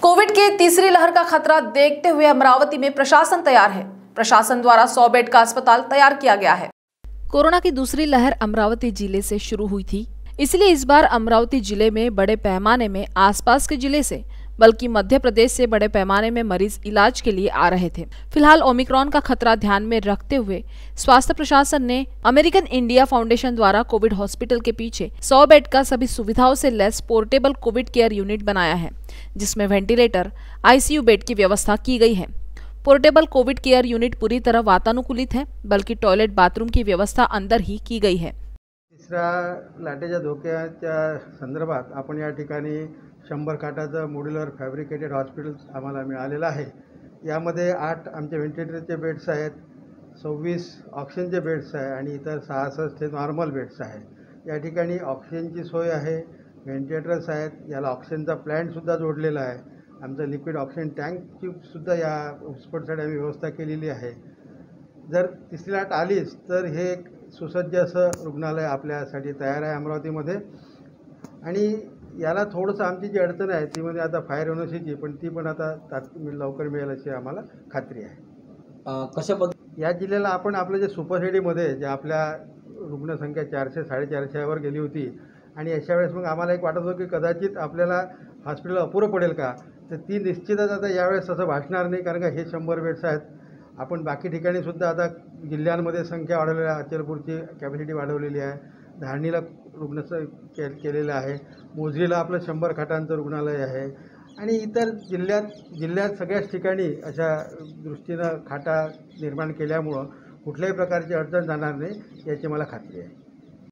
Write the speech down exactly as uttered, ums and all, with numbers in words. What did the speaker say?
Covid के तीसरी लहर का खतरा देखते हुए अमरावती में प्रशासन तैयार है। प्रशासन द्वारा सौ बेड का अस्पताल तैयार किया गया है। कोरोना की दूसरी लहर अमरावती जिले से शुरू हुई थी, इसलिए इस बार अमरावती जिले में बड़े पैमाने में आसपास के जिले से बल्कि मध्य प्रदेश से बड़े पैमाने में मरीज इलाज के लिए आ रहे थे। फिलहाल ओमिक्रॉन का खतरा ध्यान में रखते हुए स्वास्थ्य प्रशासन ने अमेरिकन इंडिया फाउंडेशन द्वारा कोविड हॉस्पिटल के पीछे सौ बेड का सभी सुविधाओं से लैस पोर्टेबल कोविड केयर यूनिट बनाया है, जिसमें वेंटिलेटर, आईसीयू बेड की व्यवस्था की गई है। पोर्टेबल कोविड केयर युनिट पूरी तरह वातानुकूलित है, बल्कि टॉयलेट बाथरूम की व्यवस्था अंदर ही की गई है। तिसऱ्या लाटेच्या धोक्याच्या संदर्भात आपण या ठिकाणी शंभर खाटाचं मॉड्युलर फॅब्रिकेटेड हॉस्पिटल आम्हाला मिळालेलं आहे। यामध्ये आठ आमचे व्हेंटिलेटरचे बेड्स आहेत, सव्वीस ऑक्सिजनचे बेड्स आहे आणि इतर सहासष्ट हे नॉर्मल बेड्स आहेत। या ठिकाणी ऑक्सिजनची सोय आहे, व्हेंटिलेटर्स आहेत, याला ऑक्सिजनचा प्लांटसुद्धा जोडलेला आहे। आमचं लिक्विड ऑक्सिजन टँकची सुद्धा या हॉस्पिटलसाठी आम्ही व्यवस्था केलेली आहे। जर तिसरी लाट आलीच तर हे एक सुसज्ज असं रुग्णालय आपल्यासाठी तयार आहे अमरावतीमध्ये। आणि याला थोडंसं आमची जी अडचण आहे ती म्हणजे आता फायर युनिव्हर्सिटी, पण ती पण आता लवकर मिळेल अशी आम्हाला खात्री आहे। कशा पद्धती या जिल्ह्याला आपण आपलं जे सुपरसिटीमध्ये जे आपल्या रुग्णसंख्या चारशे साडेचारशेवर गेली होती आणि अशा वेळेस मग आम्हाला एक वाटत होतं की कदाचित आपल्याला हॉस्पिटल अपुरं पडेल का, तर ती निश्चितच आता यावेळेस असं भासणार नाही, कारण का हे शंभर बेड्स आहेत। आपण बाकी ठिकाणी सुद्धा आता जिल्ह्यांमध्ये संख्या वाढवलेली आहे, अचलपूरची कॅपॅसिटी वाढवलेली आहे, धारणीला रुग्ण के केलेलं आहे, मोझरीला आपलं शंभर खाटांचं रुग्णालय आहे आणि इतर जिल्ह्यात जिल्ह्यात सगळ्याच ठिकाणी अशा दृष्टीनं खाटा निर्माण केल्यामुळं कुठल्याही प्रकारची अडचण जाणार नाही याची मला खात्री आहे।